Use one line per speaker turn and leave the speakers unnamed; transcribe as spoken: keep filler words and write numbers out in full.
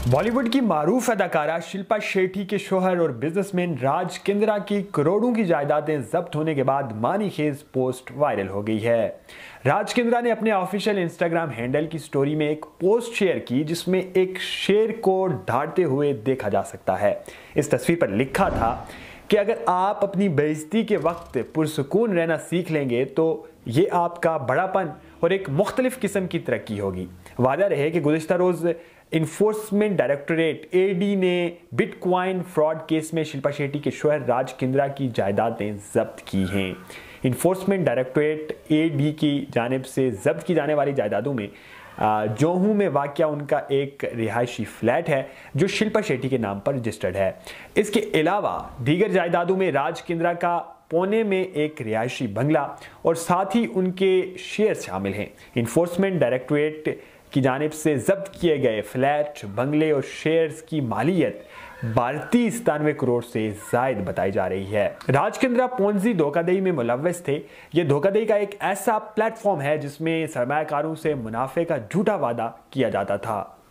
बॉलीवुड की मारूफ अदाकारा शिल्पा शेट्टी के शोहर और बिजनेसमैन राज किंद्रा की करोड़ों की जायदादें जब्त होने के बाद मानीखेज पोस्ट वायरल हो गई है। राज किंद्रा ने अपने ऑफिशियल इंस्टाग्राम हैंडल की स्टोरी में एक पोस्ट शेयर की जिसमें एक शेर को ढांढते हुए देखा जा सकता है। इस तस्वीर पर लिखा था कि अगर आप अपनी बेइज्जती के वक्त पुरसुकून रहना सीख लेंगे तो ये आपका बड़ापन और एक मुख्तलिफ किस्म की तरक्की होगी। वादा रहे कि गुज़िश्ता रोज़ इन्फोर्समेंट डायरेक्टोरेट ए डी ने बिटकॉइन फ्रॉड केस में शिल्पा शेट्टी के शोहर राज किंद्रा की जायदादें जब्त की हैं। इन्फोर्समेंट डायरेक्टोरेट ए डी की जानिब से जब्त की जाने वाली जायदादों में जोहू में वाक़या उनका एक रिहायशी फ्लैट है जो शिल्पा शेट्टी के नाम पर रजिस्टर्ड है। इसके अलावा दीगर जायदादों में राज किंद्रा का पुणे में एक रिहायशी बंगला और साथ ही उनके शेयर शामिल हैं। इन्फोर्समेंट डायरेक्टोरेट की जानिब से जब्त किए गए फ्लैट, बंगले और शेयर्स की मालियत भारतीय सतानवे करोड़ से जायद बताई जा रही है। राज किंद्रा पोंजी धोखाधड़ी में मुलव्वस थे। यह धोखाधड़ी का एक ऐसा प्लेटफॉर्म है जिसमें सरमायाकारों से मुनाफे का झूठा वादा किया जाता था।